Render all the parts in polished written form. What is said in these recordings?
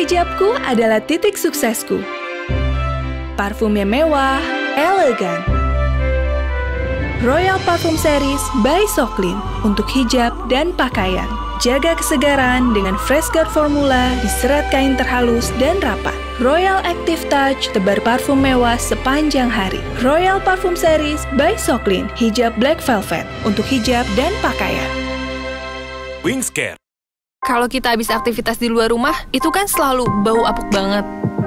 Hijabku adalah titik suksesku. Parfumnya mewah, elegan. Royal Parfum Series by Soclean untuk hijab dan pakaian. Jaga kesegaran dengan Fresh Guard formula diserat kain terhalus dan rapat. Royal Active Touch tebar parfum mewah sepanjang hari. Royal Parfum Series by Soclean, hijab black velvet untuk hijab dan pakaian. Wingscare. Kalau kita habis aktivitas di luar rumah, itu kan selalu bau apuk banget.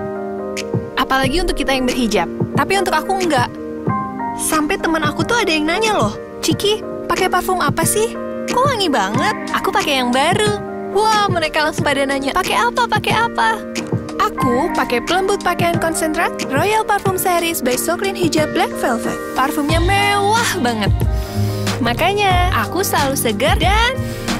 Apalagi untuk kita yang berhijab. Tapi untuk aku enggak. Sampai teman aku tuh ada yang nanya loh, Ciki, pakai parfum apa sih? Kok wangi banget? Aku pakai yang baru. Wah, mereka langsung pada nanya, pakai apa, pakai apa? Aku pakai pelembut pakaian konsentrat Royal Parfum Series by Soclean Hijab Black Velvet. Parfumnya mewah banget. Makanya, aku selalu segar dan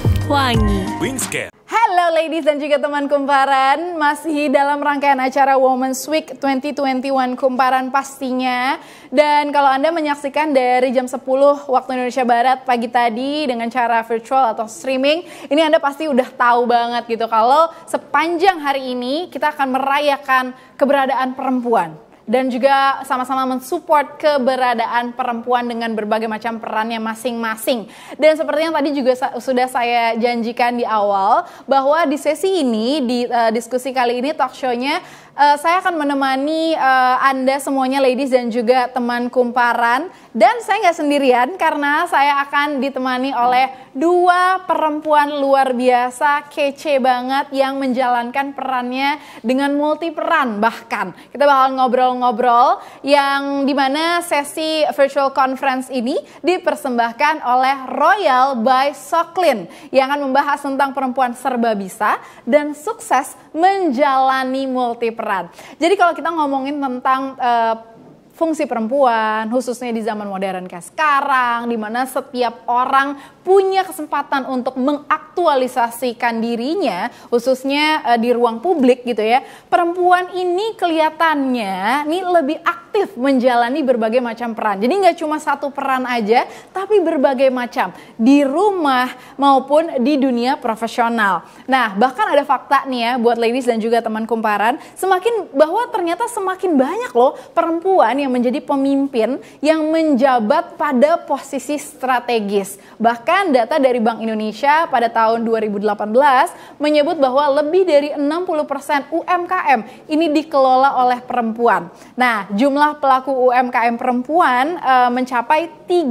wangi. Wingscare. Halo ladies dan juga teman kumparan, masih dalam rangkaian acara Women's Week 2021 kumparan pastinya. Dan kalau Anda menyaksikan dari jam 10 waktu Indonesia Barat pagi tadi dengan cara virtual atau streaming, ini Anda pasti udah tahu banget gitu kalau sepanjang hari ini kita akan merayakan keberadaan perempuan. Dan juga sama-sama mensupport keberadaan perempuan dengan berbagai macam perannya masing-masing. Dan seperti yang tadi juga sudah saya janjikan di awal, bahwa di sesi ini, di diskusi kali ini, talk show-nya, saya akan menemani Anda semuanya ladies dan juga teman kumparan. Dan saya nggak sendirian karena saya akan ditemani oleh dua perempuan luar biasa, kece banget yang menjalankan perannya dengan multi peran. Bahkan kita bakal ngobrol-ngobrol yang dimana sesi virtual conference ini dipersembahkan oleh Royal by Soclean yang akan membahas tentang perempuan serba bisa dan sukses menjalani multi peran. Jadi kalau kita ngomongin tentang fungsi perempuan, khususnya di zaman modern kayak sekarang, di mana setiap orang punya kesempatan untuk mengaktualisasikan dirinya, khususnya di ruang publik gitu ya. Perempuan ini kelihatannya nih lebih aktif menjalani berbagai macam peran. Jadi nggak cuma satu peran aja, tapi berbagai macam di rumah maupun di dunia profesional. Nah, bahkan ada fakta nih ya buat ladies dan juga teman kumparan, ternyata semakin banyak loh perempuan yang menjadi pemimpin yang menjabat pada posisi strategis. Bahkan data dari Bank Indonesia pada tahun 2018 menyebut bahwa lebih dari 60% UMKM ini dikelola oleh perempuan. Nah, jumlah pelaku UMKM perempuan mencapai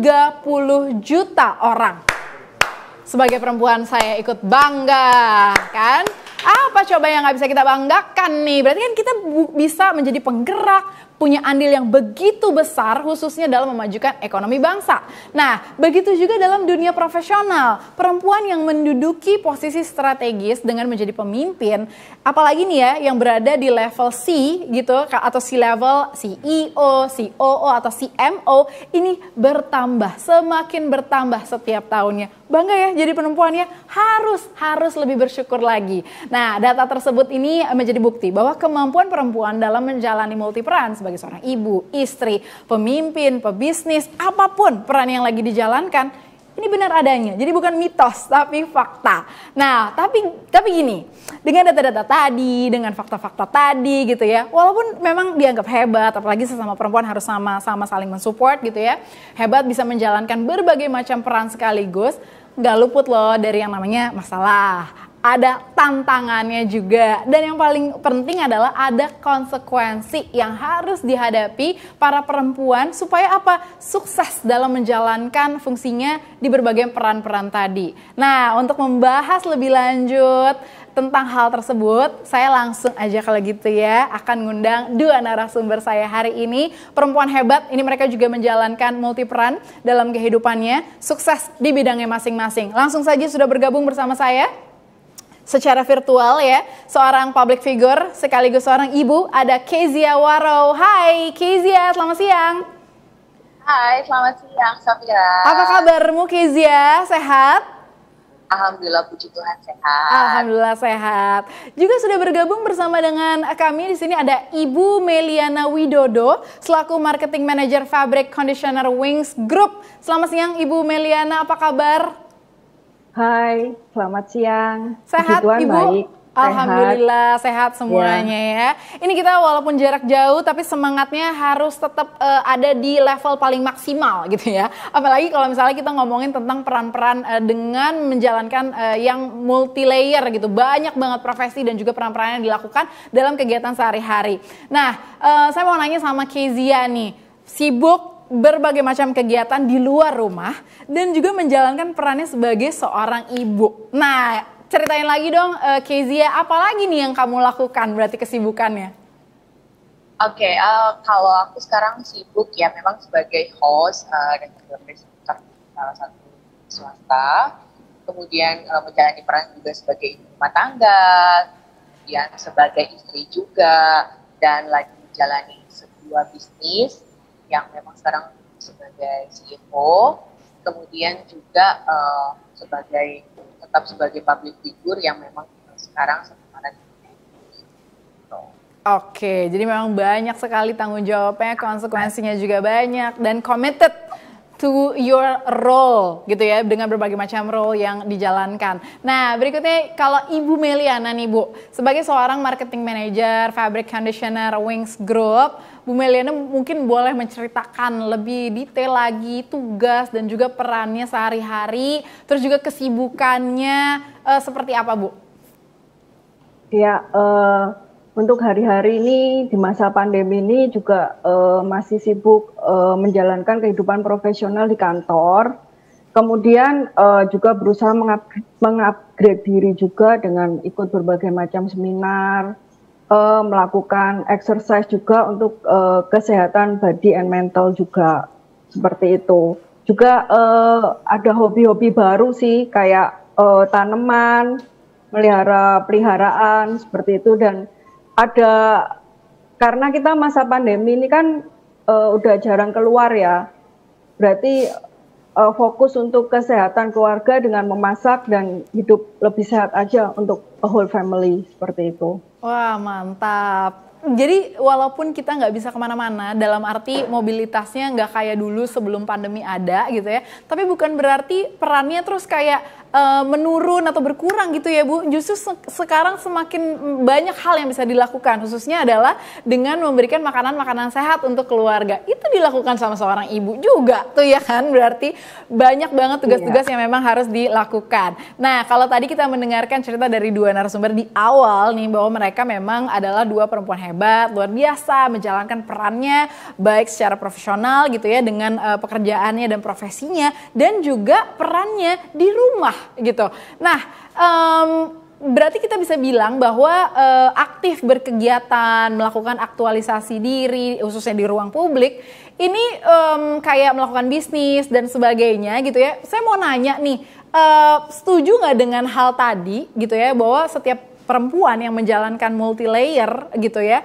30 juta orang. Sebagai perempuan saya ikut bangga, kan? Apa coba yang nggak bisa kita banggakan nih? Berarti kan kita bisa menjadi penggerak, punya andil yang begitu besar khususnya dalam memajukan ekonomi bangsa. Nah, begitu juga dalam dunia profesional. Perempuan yang menduduki posisi strategis dengan menjadi pemimpin, apalagi nih ya yang berada di level C gitu atau C-level, CEO, COO atau CMO ini bertambah, semakin bertambah setiap tahunnya. Bangga ya jadi perempuannya, harus lebih bersyukur lagi. Nah, data tersebut ini menjadi bukti bahwa kemampuan perempuan dalam menjalani multi peran sebagai seorang ibu, istri, pemimpin, pebisnis, apapun peran yang lagi dijalankan, ini benar adanya. Jadi bukan mitos, tapi fakta. Nah, tapi gini, dengan data-data tadi, dengan fakta-fakta tadi gitu ya, walaupun memang dianggap hebat, apalagi sesama perempuan harus sama-sama saling mensupport gitu ya, hebat bisa menjalankan berbagai macam peran sekaligus, nggak luput loh dari yang namanya masalah. Ada tantangannya juga, dan yang paling penting adalah ada konsekuensi yang harus dihadapi para perempuan supaya apa? Sukses dalam menjalankan fungsinya di berbagai peran-peran tadi. Nah, untuk membahas lebih lanjut tentang hal tersebut, saya langsung aja kalau gitu ya akan ngundang dua narasumber saya hari ini. Perempuan hebat, ini mereka juga menjalankan multi peran dalam kehidupannya, sukses di bidangnya masing-masing. Langsung saja sudah bergabung bersama saya secara virtual ya, seorang public figure sekaligus seorang ibu, ada Kezia Waro. Hai Kezia, selamat siang. Hai, selamat siang Safira. Apa kabarmu Kezia, sehat? Alhamdulillah, puji Tuhan sehat. Alhamdulillah sehat. Juga sudah bergabung bersama dengan kami di sini ada Ibu Meliana Widodo selaku Marketing Manager Fabric Conditioner Wings Group. Selamat siang Ibu Meliana, apa kabar? Hai, selamat siang. Sehat Puji Tuhan, Ibu? baik. Alhamdulillah sehat semuanya ya. Ini kita walaupun jarak jauh tapi semangatnya harus tetap ada di level paling maksimal gitu ya. Apalagi kalau misalnya kita ngomongin tentang peran-peran dengan menjalankan yang multi layer gitu. Banyak banget profesi dan juga peran-peran yang dilakukan dalam kegiatan sehari-hari. Nah, saya mau nanya sama Kezia nih. Sibuk berbagai macam kegiatan di luar rumah dan juga menjalankan perannya sebagai seorang ibu. Nah, ceritain lagi dong Kezia, apa lagi nih yang kamu lakukan berarti kesibukannya? Oke, kalau aku sekarang sibuk ya memang sebagai host dan juga presenter salah satu swasta. Kemudian menjalani peran juga sebagai ibu rumah tangga, kemudian sebagai istri juga, dan lagi menjalani sebuah bisnis yang memang sekarang sebagai CEO, kemudian juga tetap sebagai public figure yang memang sekarang sekarang. Oke, jadi memang banyak sekali tanggung jawabnya, konsekuensinya juga banyak, dan committed to your role gitu ya, dengan berbagai macam role yang dijalankan. Nah, berikutnya kalau Ibu Meliana nih Bu, sebagai seorang marketing manager fabric conditioner Wings Group, Bu Meliana mungkin boleh menceritakan lebih detail lagi tugas dan juga perannya sehari-hari, terus juga kesibukannya seperti apa Bu? Ya, untuk hari-hari ini di masa pandemi ini juga masih sibuk menjalankan kehidupan profesional di kantor. Kemudian juga berusaha mengupgrade diri juga dengan ikut berbagai macam seminar, melakukan exercise juga untuk kesehatan body and mental juga, seperti itu. Juga ada hobi-hobi baru sih, kayak tanaman, melihara peliharaan, seperti itu. Dan ada, karena kita masa pandemi ini kan udah jarang keluar ya, berarti fokus untuk kesehatan keluarga dengan memasak dan hidup lebih sehat aja untuk a whole family, seperti itu. Wah, mantap. Jadi walaupun kita nggak bisa kemana-mana, dalam arti mobilitasnya nggak kayak dulu sebelum pandemi ada gitu ya, tapi bukan berarti perannya terus kayak menurun atau berkurang gitu ya Bu. Justru sekarang semakin banyak hal yang bisa dilakukan, khususnya adalah dengan memberikan makanan-makanan sehat untuk keluarga. Itu dilakukan sama seorang ibu juga tuh ya kan, berarti banyak banget tugas-tugas yang memang harus dilakukan. Nah, kalau tadi kita mendengarkan cerita dari dua narasumber di awal nih, bahwa mereka memang adalah dua perempuan hebat, luar biasa menjalankan perannya baik secara profesional gitu ya, dengan pekerjaannya dan profesinya, dan juga perannya di rumah gitu. Nah, berarti kita bisa bilang bahwa aktif berkegiatan, melakukan aktualisasi diri, khususnya di ruang publik, ini kayak melakukan bisnis dan sebagainya gitu ya. Saya mau nanya nih, setuju nggak dengan hal tadi gitu ya, bahwa setiap perempuan yang menjalankan multi layer gitu ya,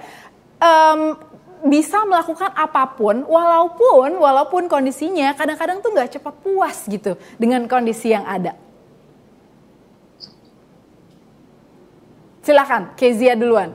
bisa melakukan apapun walaupun kondisinya kadang-kadang tuh nggak cepat puas gitu dengan kondisi yang ada. Silakan, Kezia duluan.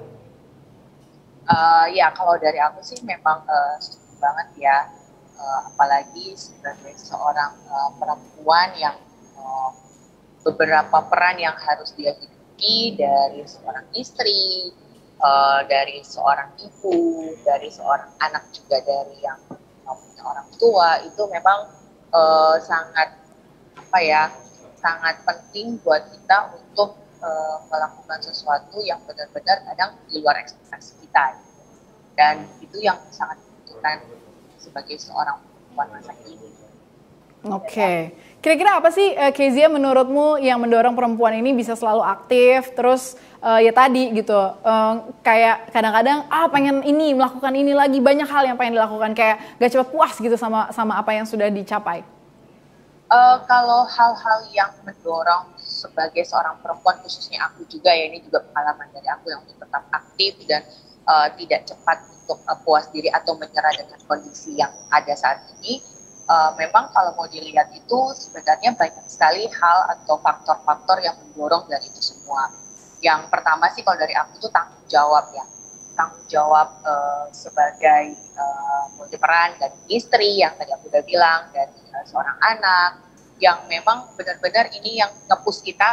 Ya, kalau dari aku sih memang setuju banget ya, apalagi sebagai seorang perempuan yang beberapa peran yang harus dia hidupi, dari seorang istri, dari seorang ibu, dari seorang anak juga, dari yang punya orang tua, itu memang sangat sangat penting buat kita untuk melakukan sesuatu yang benar-benar kadang di luar ekspektasi kita, dan itu yang sangat dibutuhkan sebagai seorang perempuan masa kini. Oke. Kira-kira apa sih Kezia menurutmu yang mendorong perempuan ini bisa selalu aktif, terus ya tadi gitu, kayak kadang-kadang pengen ini, melakukan ini lagi, banyak hal yang pengen dilakukan, kayak gak cepat puas gitu sama apa yang sudah dicapai? Kalau hal-hal yang mendorong sebagai seorang perempuan, khususnya aku juga ya, ini juga pengalaman dari aku yang untuk tetap aktif dan tidak cepat untuk puas diri atau menyerah dengan kondisi yang ada saat ini. Memang kalau mau dilihat itu sebenarnya banyak sekali hal atau faktor-faktor yang mendorong dari itu semua. Yang pertama sih kalau dari aku itu tanggung jawab ya. Tanggung jawab sebagai multiperan dari istri yang tadi aku udah bilang, dari seorang anak, yang memang benar-benar ini yang nge-push kita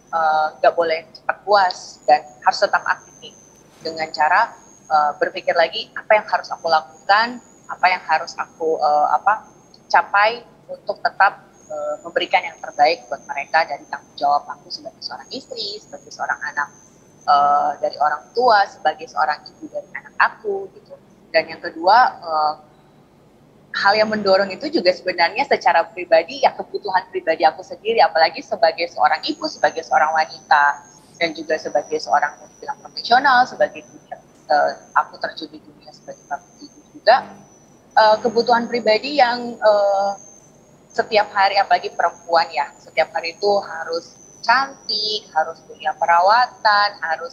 nggak boleh cepat puas dan harus tetap aktif nih dengan cara berpikir lagi apa yang harus aku lakukan, apa yang harus aku capai untuk tetap memberikan yang terbaik buat mereka dari tanggung jawab aku sebagai seorang istri, sebagai seorang anak dari orang tua, sebagai seorang ibu dari anak aku gitu. Dan yang kedua, hal yang mendorong itu juga sebenarnya secara pribadi ya kebutuhan pribadi aku sendiri, apalagi sebagai seorang ibu, sebagai seorang wanita, dan juga sebagai seorang yang bilang profesional, sebagai aku terjun di dunia sebagai ibu juga, kebutuhan pribadi yang setiap hari, apalagi perempuan ya, setiap hari itu harus cantik, harus punya perawatan, harus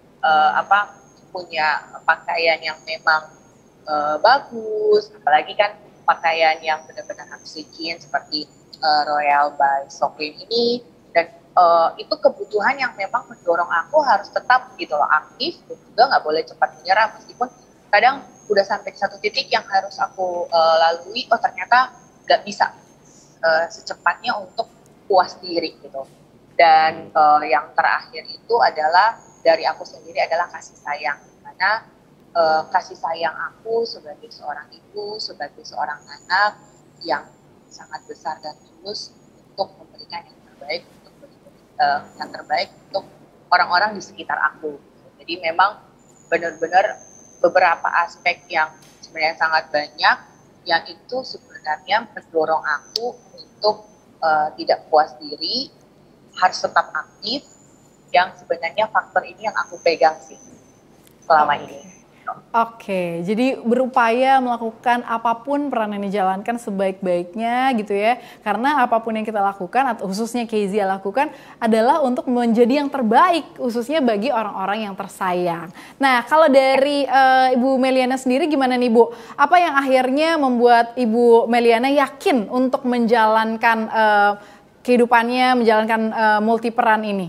punya pakaian yang memang bagus, apalagi kan pakaian yang benar-benar harus hygiene seperti Royal by Socklin ini, dan itu kebutuhan yang memang mendorong aku harus tetap gitu loh aktif dan juga nggak boleh cepat menyerah, meskipun kadang udah sampai satu titik yang harus aku lalui, ternyata nggak bisa secepatnya untuk puas diri gitu. Dan yang terakhir itu adalah dari aku sendiri adalah kasih sayang, karena kasih sayang aku sebagai seorang ibu, sebagai seorang anak yang sangat besar dan tulus untuk memberikan yang terbaik untuk orang-orang di sekitar aku. Jadi memang benar-benar beberapa aspek yang sebenarnya sangat banyak yang itu sebenarnya mendorong aku untuk tidak puas diri, harus tetap aktif, yang sebenarnya faktor ini yang aku pegang sih selama ini. Oke, jadi berupaya melakukan apapun peran yang dijalankan sebaik-baiknya gitu ya. Karena apapun yang kita lakukan, atau khususnya Kezia lakukan, adalah untuk menjadi yang terbaik, khususnya bagi orang-orang yang tersayang. Nah, kalau dari Ibu Meliana sendiri gimana nih Bu? Apa yang akhirnya membuat Ibu Meliana yakin untuk menjalankan kehidupannya, menjalankan multi peran ini?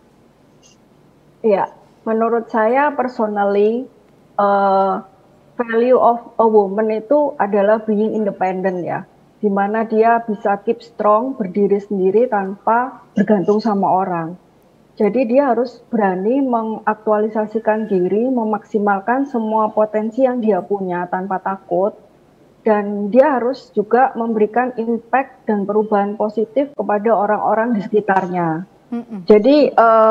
Iya, menurut saya personally, value of a woman itu adalah being independent ya, dimana dia bisa keep strong, berdiri sendiri tanpa bergantung sama orang. Jadi dia harus berani mengaktualisasikan diri, memaksimalkan semua potensi yang dia punya tanpa takut, dan dia harus juga memberikan impact dan perubahan positif kepada orang-orang di sekitarnya. Jadi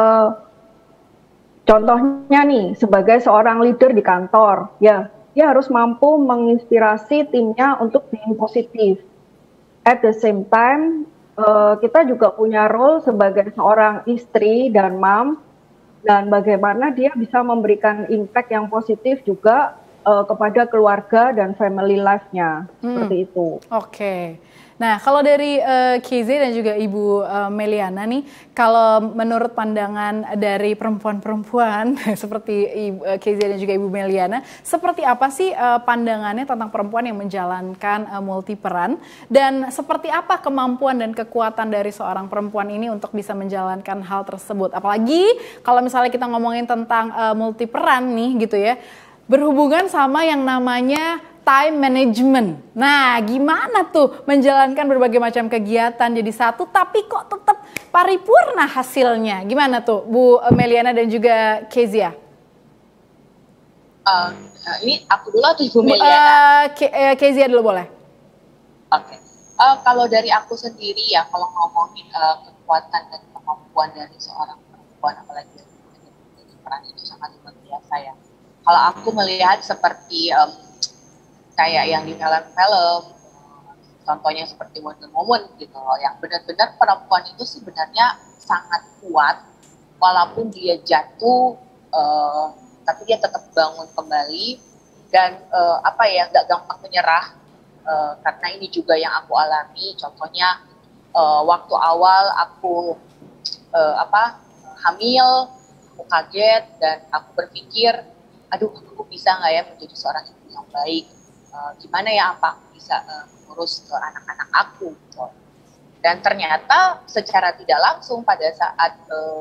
contohnya nih, sebagai seorang leader di kantor, ya, dia harus mampu menginspirasi timnya untuk being positif. At the same time, kita juga punya role sebagai seorang istri dan mom, dan bagaimana dia bisa memberikan impact yang positif juga kepada keluarga dan family life-nya, seperti itu. Oke. Nah, kalau dari Kezia dan juga Ibu Meliana nih, kalau menurut pandangan dari perempuan-perempuan seperti Kezia dan juga Ibu Meliana, seperti apa sih pandangannya tentang perempuan yang menjalankan multi peran, dan seperti apa kemampuan dan kekuatan dari seorang perempuan ini untuk bisa menjalankan hal tersebut? Apalagi kalau misalnya kita ngomongin tentang multi peran nih gitu ya, berhubungan sama yang namanya time management. Nah, gimana tuh menjalankan berbagai macam kegiatan jadi satu, tapi kok tetap paripurna hasilnya? Gimana tuh, Bu Meliana dan juga Kezia? Ini aku dulu atau Ibu Meliana? Kezia dulu boleh. Oke. Kalau dari aku sendiri ya, kalau ngomongin kekuatan dan kemampuan dari seorang perempuan, apalagi dari peran itu sangat luar biasa ya. Kalau aku melihat seperti kayak yang di film-film, contohnya seperti Wonder Woman gitu loh, yang benar-benar perempuan itu sebenarnya sangat kuat, walaupun dia jatuh, tapi dia tetap bangun kembali, dan nggak gampang menyerah, karena ini juga yang aku alami. Contohnya waktu awal aku hamil, aku kaget dan aku berpikir, aduh, aku bisa nggak ya menjadi seorang ibu yang baik? Gimana ya, apa aku bisa mengurus anak-anak aku gitu. Dan ternyata secara tidak langsung pada saat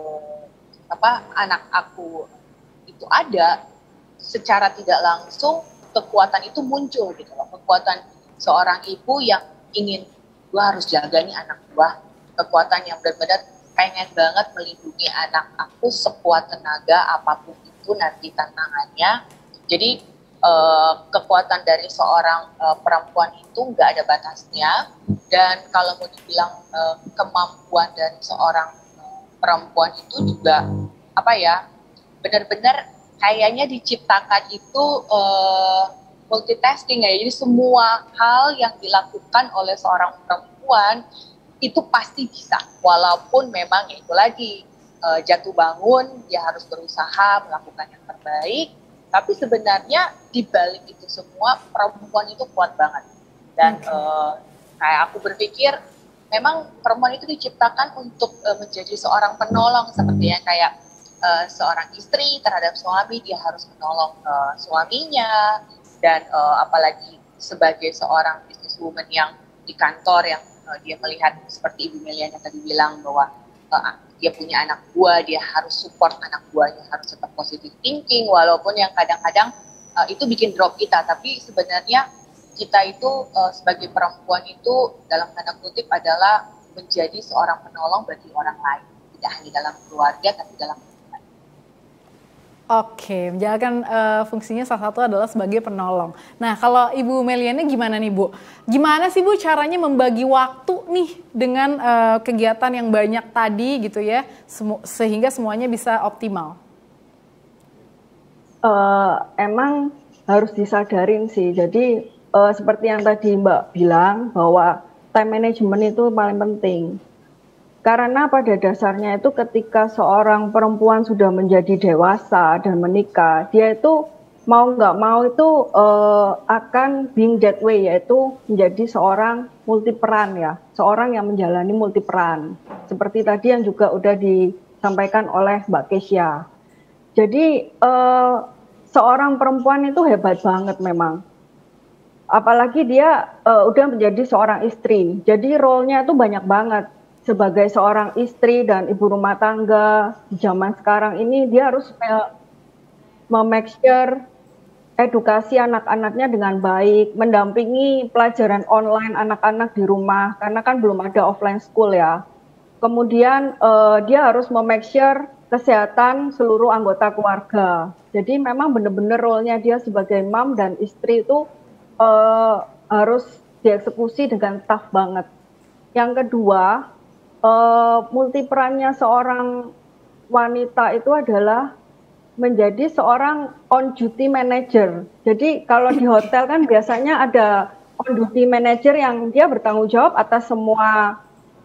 anak aku itu ada, secara tidak langsung kekuatan itu muncul gitu loh, kekuatan seorang ibu yang ingin, gua harus jaga nih anak gua, kekuatan yang benar-benar pengen banget melindungi anak aku sekuat tenaga apapun itu nanti tantangannya. Jadi kekuatan dari seorang perempuan itu nggak ada batasnya, dan kalau mau dibilang kemampuan dari seorang perempuan itu juga benar-benar kayaknya diciptakan itu multitasking ya. Jadi semua hal yang dilakukan oleh seorang perempuan itu pasti bisa, walaupun memang itu lagi jatuh bangun, dia harus berusaha melakukan yang terbaik, tapi sebenarnya di balik itu semua perempuan itu kuat banget. Dan kayak aku berpikir memang perempuan itu diciptakan untuk menjadi seorang penolong, seperti yang kayak seorang istri terhadap suami, dia harus menolong suaminya, dan apalagi sebagai seorang businesswoman yang di kantor yang dia melihat seperti Ibu Meliana tadi bilang bahwa dia punya anak buah, dia harus support anak buahnya, harus tetap positive thinking, walaupun yang kadang-kadang itu bikin drop kita, tapi sebenarnya kita itu sebagai perempuan itu dalam tanda kutip adalah menjadi seorang penolong bagi orang lain, tidak hanya dalam keluarga tapi dalam lingkungan. Oke, menjalankan fungsinya salah satu adalah sebagai penolong. Nah, kalau Ibu Meliana gimana nih Bu? Gimana sih Bu caranya membagi waktu nih dengan kegiatan yang banyak tadi gitu ya, sehingga semuanya bisa optimal? Emang harus disadarin sih. Jadi seperti yang tadi Mbak bilang bahwa time management itu paling penting. Karena pada dasarnya itu ketika seorang perempuan sudah menjadi dewasa dan menikah, dia itu mau nggak mau itu akan being that way, yaitu menjadi seorang multiperan ya, seorang yang menjalani multiperan. Seperti tadi yang juga udah disampaikan oleh Mbak Kesya. Jadi seorang perempuan itu hebat banget memang. Apalagi dia udah menjadi seorang istri, jadi role-nya itu banyak banget. Sebagai seorang istri dan ibu rumah tangga di zaman sekarang ini, dia harus make sure edukasi anak-anaknya dengan baik, mendampingi pelajaran online anak-anak di rumah, karena kan belum ada offline school ya. Kemudian dia harus make sure kesehatan seluruh anggota keluarga. Jadi memang benar-benar role-nya dia sebagai mom dan istri itu harus dieksekusi dengan tough banget. Yang kedua, multiperannya seorang wanita itu adalah menjadi seorang on duty manager. Jadi kalau di hotel kan biasanya ada on duty manager yang dia bertanggung jawab atas semua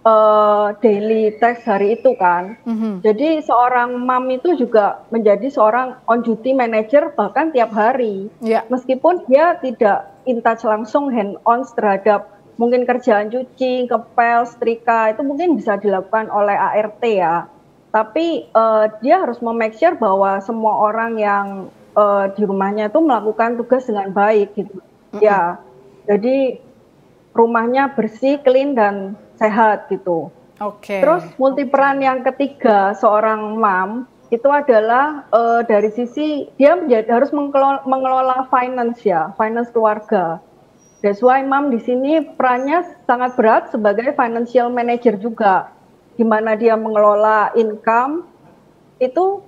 daily task hari itu kan. Jadi seorang mom itu juga menjadi seorang on duty manager bahkan tiap hari. Meskipun dia tidak in touch langsung hand on terhadap mungkin kerjaan cuci, ngepel, setrika, itu mungkin bisa dilakukan oleh ART ya. Tapi dia harus make sure bahwa semua orang yang di rumahnya itu melakukan tugas dengan baik gitu. Ya, jadi rumahnya bersih, clean, dan sehat gitu. Terus multiperan yang ketiga seorang mom itu adalah dari sisi dia harus mengelola finance ya, finance keluarga. That's why mom di sini perannya sangat berat sebagai financial manager juga, di mana dia mengelola income itu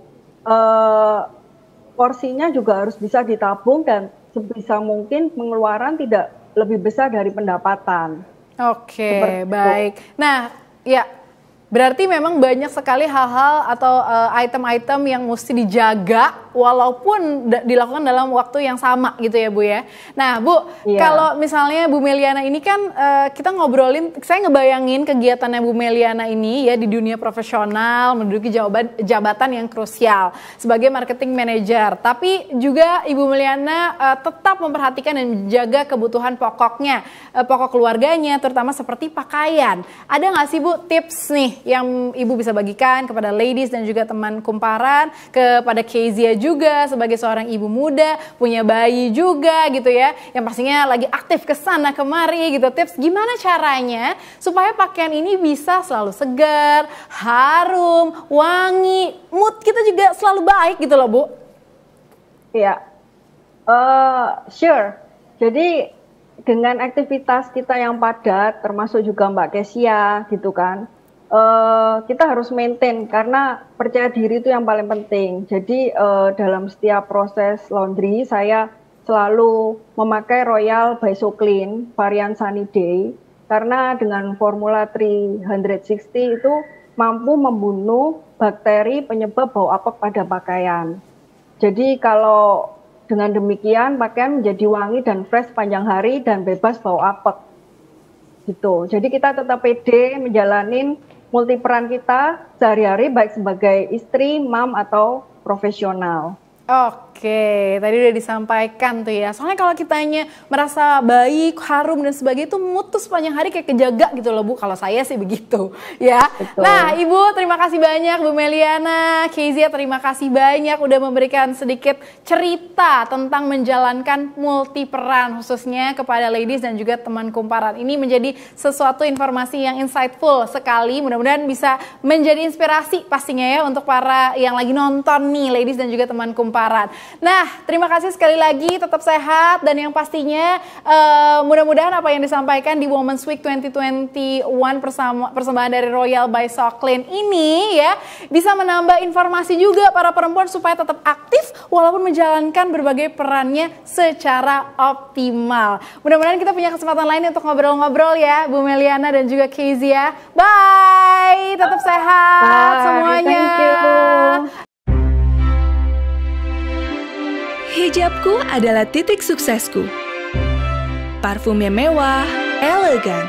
porsinya juga harus bisa ditabung dan sebisa mungkin pengeluaran tidak lebih besar dari pendapatan. Oke, baik. Nah, ya berarti memang banyak sekali hal-hal atau item-item yang mesti dijaga walaupun dilakukan dalam waktu yang sama gitu ya Bu ya. Nah Bu, kalau misalnya Bu Meliana ini kan kita ngobrolin, saya ngebayangin kegiatannya Bu Meliana ini ya di dunia profesional, menduduki jabatan yang krusial sebagai marketing manager. Tapi juga Ibu Meliana tetap memperhatikan dan menjaga kebutuhan pokoknya, pokok keluarganya, terutama seperti pakaian. Ada nggak sih Bu tips nih yang Ibu bisa bagikan kepada ladies dan juga teman kumparan, kepada Kezia juga sebagai seorang ibu muda, punya bayi juga gitu ya, yang pastinya lagi aktif ke sana kemari gitu. Tips gimana caranya supaya pakaian ini bisa selalu segar, harum, wangi, mood kita juga selalu baik gitu loh Bu. Iya, sure. Jadi dengan aktivitas kita yang padat, termasuk juga Mbak Kesya gitu kan, kita harus maintain karena percaya diri itu yang paling penting. Jadi dalam setiap proses laundry saya selalu memakai Royal by So Clean varian Sunny Day karena dengan formula 360 itu mampu membunuh bakteri penyebab bau apek pada pakaian. Jadi kalau dengan demikian pakaian menjadi wangi dan fresh panjang hari dan bebas bau apek. Gitu. Jadi kita tetap pede menjalanin multiperan kita sehari-hari baik sebagai istri, mam atau profesional. Oke, tadi udah disampaikan tuh ya. Soalnya kalau kitanya merasa baik, harum dan sebagainya itu mutus sepanjang hari kayak kejaga gitu loh Bu. Kalau saya sih begitu ya. Betul. Nah Ibu terima kasih banyak Bu Meliana, Kezia terima kasih banyak udah memberikan sedikit cerita tentang menjalankan multiperan khususnya kepada ladies dan juga teman kumparan. Ini menjadi sesuatu informasi yang insightful sekali. Mudah-mudahan bisa menjadi inspirasi pastinya ya untuk para yang lagi nonton nih ladies dan juga teman kumparan. Nah, terima kasih sekali lagi, tetap sehat dan yang pastinya mudah-mudahan apa yang disampaikan di Women's Week 2021 persembahan dari Royal by So Clean ini ya bisa menambah informasi juga para perempuan supaya tetap aktif walaupun menjalankan berbagai perannya secara optimal. Mudah-mudahan kita punya kesempatan lain untuk ngobrol-ngobrol ya, Bu Meliana dan juga Kezia. Bye, tetap sehat semuanya. Thank you. Hijabku adalah titik suksesku. Parfumnya mewah, elegan.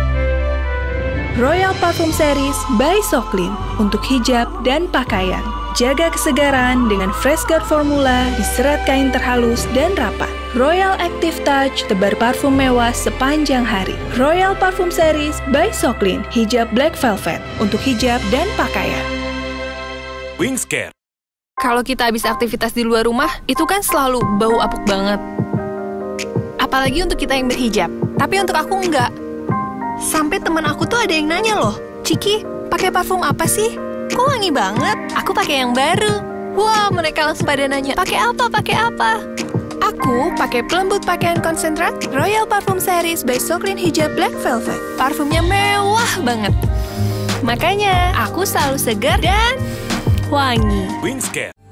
Royal Parfum Series by So Clean untuk hijab dan pakaian. Jaga kesegaran dengan Fresh Guard formula diserat kain terhalus dan rapat. Royal Active Touch tebar parfum mewah sepanjang hari. Royal Parfum Series by So Clean hijab black velvet untuk hijab dan pakaian. Wings Care. Kalau kita habis aktivitas di luar rumah, itu kan selalu bau apuk banget. Apalagi untuk kita yang berhijab. Tapi untuk aku enggak. Sampai teman aku tuh ada yang nanya loh, Ciki, pakai parfum apa sih? Kok wangi banget? Aku pakai yang baru. Wah, mereka langsung pada nanya, pakai apa, pakai apa? Aku pakai pelembut pakaian konsentrat Royal Parfum Series by So Clean Hijab Black Velvet. Parfumnya mewah banget. Makanya, aku selalu segar dan wangi. Wings Care.